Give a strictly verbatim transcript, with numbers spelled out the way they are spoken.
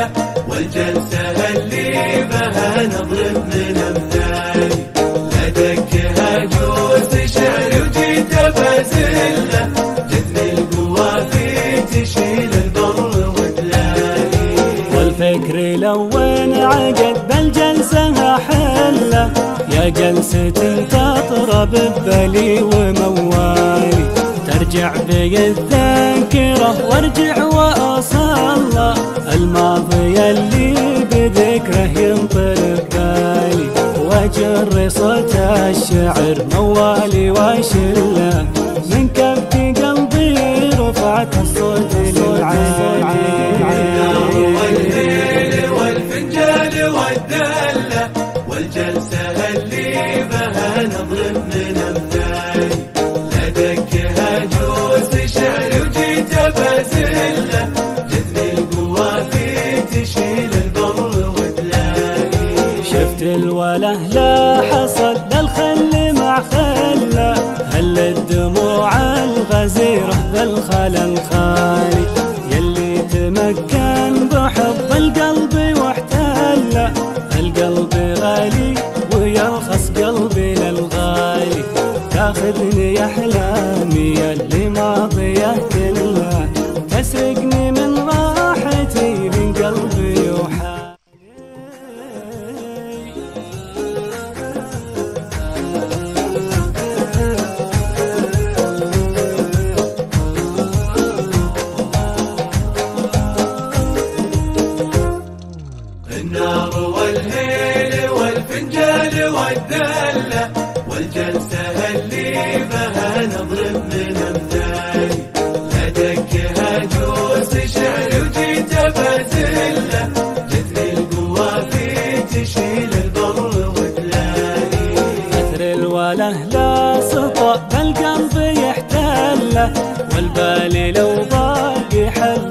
والجلسة اللي بها نضرب من أمثالي. لا دكها جوز شعر وجيت بازله، جتني القوافي تشيل البر وتلاقي. والفكر لون عقد بالجلسة حله، يا جلسة تطرب ببالي وموالي. ترجع بي الذاكرة وارجع واصلى، الماضي اللي بذكره ينطر ببالي. واجر صوت الشعر موالي واشله، من كبت قلبي رفعت الصوت للعالي. والهيل والفنجان والدله، والجلسة اللي بها نضرب من أمثالي. لا دكها جوز شعر وجيت بازله، جتني القوافي تشيل البر وتلاقي. شفت الوله لا حصل للخل مع خله، هل الدموع الغزيره بالخلا الخالي. يلي تمكن بحب القلب واحتله، القلب غالي ويرخص قلبي للغالي. تاخذني احلامي اللي ماضيه كلها، تسرقني من راحتي من قلبي وحالي. النار والهيل والفنجان والدله، والجلسة اللي بها نضرب من أمثالي. لا دكها جوز شعر وجيت بازله، جتني القوافي تشيل البر وتلاقي. أثر الوله لا سطى بالقلب يحتله، والبالي لو باقي حل